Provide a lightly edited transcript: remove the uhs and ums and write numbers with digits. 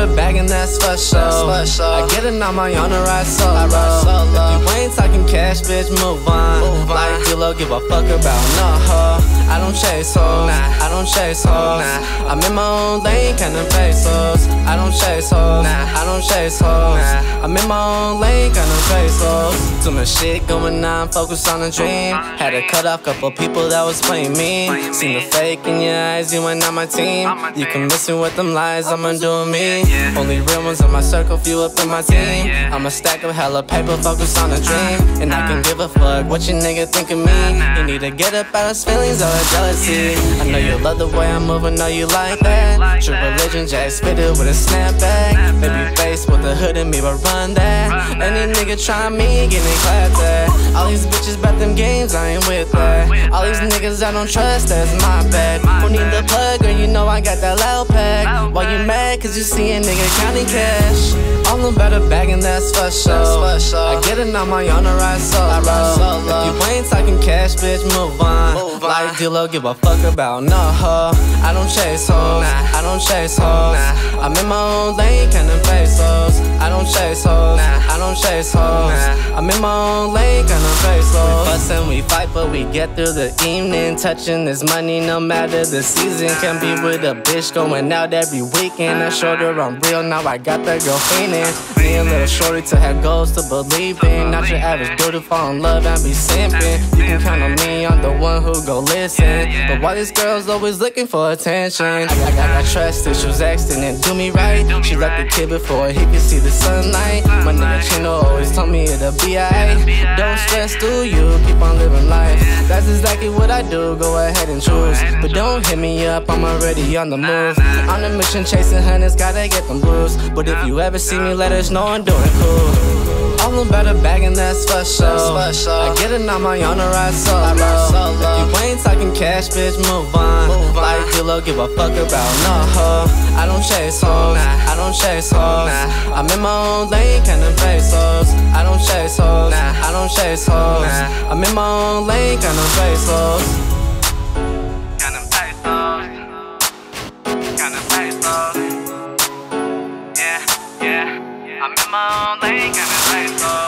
better bag and that's for sure. I get it on my own, I ride solo. If you ain't talking cash, bitch, move on. Like D-Lo, give a fuck about no hoe. I don't chase hoes, I don't chase hoes. I'm in my own lane, counting pesos. I don't chase hoes, I don't chase hoes. I'm in my own lane, counting pesos. Too much shit going on, focus on the dream. Had to cut off couple people that was playing me. Seen the fake in your eyes, you ain't on my team. You can listen with them lies, I'ma do me. Only real ones in my circle, few up in my team. I'ma stack up hella paper, focus on the dream. And I can give a fuck what your nigga think of me. You need to get up out his feelings or jealousy. I know you love the way I'm moving, know you like that. True religion, Jack spit it with a snapback. Baby face with the hood in me, but run that. Any nigga try me, getting clapped at. All these bitches bet them games, I ain't with that. All these niggas I don't trust, that's my bad. Who need the plug, girl, you know I got that loud pack. Why you mad, cause you see a nigga counting cash. All about a bag and that's for sure. I get it on my own, I ride solo. If you ain't talking cash, bitch, move on. Like D-Lo, give a fuck about no hoe. I don't chase hoes, I don't chase hoes. I'm in my own lane, counting pesos. I don't chase hoes, I don't chase hoes. I'm in my own lane, counting pesos. We fuss and we fight, but we get through the evening. Touching this money no matter the season. Can be with a bitch going out every weekend. I showed her I'm real, now I got that girl feeling. Me a little shorty to have goals to believe in. Not your average dude to fall in love and be simping. You can count on me, I'm the one who go listen. But why these girls always looking for attention? I got trust issues, acting and do me right. She left the kid before he could see the sunlight. My nigga Chino always told me it'll be alright. Don't stress, do you? Keep on living life. That's exactly what I do, go ahead and choose. But don't hit me up, I'm already on the move. On a mission chasing hundreds, gotta get them blues. But if you ever see me, let us know I'm doing cool. All about a bag and that's for sure. I get it on my own, I ride solo. If you ain't talking cash, bitch, move on. Like D-Lo, give a fuck about no hoe. I don't chase hoes, I don't chase hoes. I'm in my own lane, counting pesos. I don't chase hoes, I don't chase hoes. I'm in my own lane, counting pesos. Counting pesos, counting pesos. Yeah, I'm in my own lane, counting pesos.